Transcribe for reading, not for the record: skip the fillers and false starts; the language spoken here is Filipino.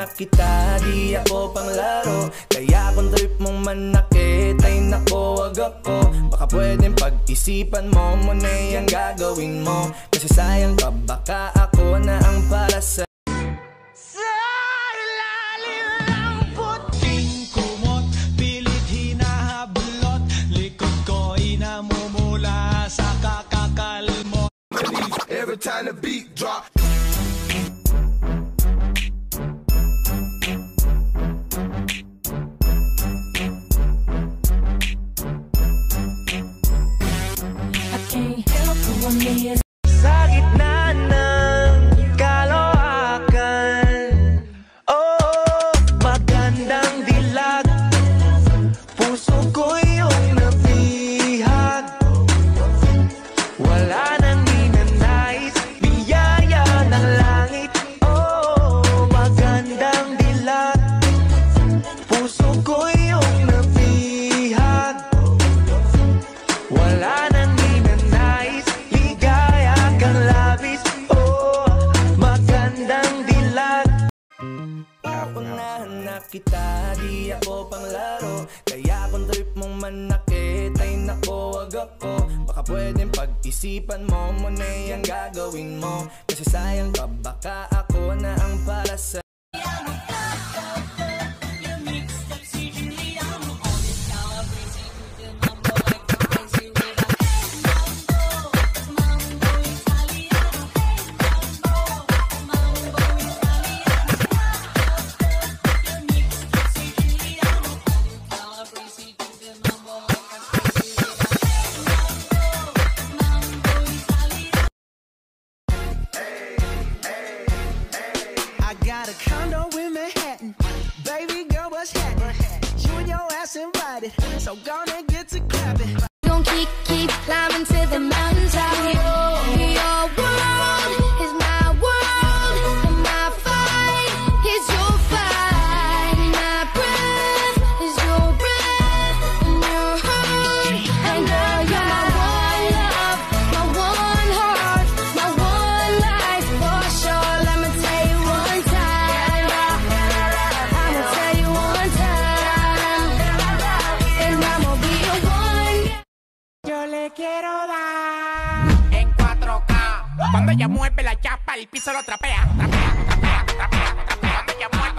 na kita, di ako panglaro. Kaya kung trip mong manakit ay nako, wag ako. Baka pwedeng pag-isipan mo muna yung gagawin mo. Kasi sayang ka, baka ako na ang para sa every time the beat drop. I can't help but wonder. Sa gitna ng kaloakan, oh, magandang dilag. Puso ko yung napihag. Wala nang ninanais, biyaya ng langit. Oh, magandang dilag. Puso ko yung napihag. Wala nang ninanais, ligaya kang labis. Oh, magandang dilag. Unahan na kita, di ako panglaro. Kaya kung trip mong manakit ay nako, wag ako. Baka pwedeng pag-isipan mo muna yung gagawin mo. Kasi sayang ka, baka ako na ang para sa Got a condo in Manhattan. Baby girl, what's happening? You and your ass invited, so gonna get to clapping. Don't keep climbing to the mountaintop. Your world is my world, and my fight is your fight. My breath is your breath, and your heart. And girl, you're my one love, my one heart, my one life for sure. Let me tell you one time, I'ma tell you one time, and I'ma be your one. Yo le quiero dar en 4K. Cuando ella mueve la chapa, el piso lo trapea, trapea, trapea, trapea, trapea. Cuando ella mueve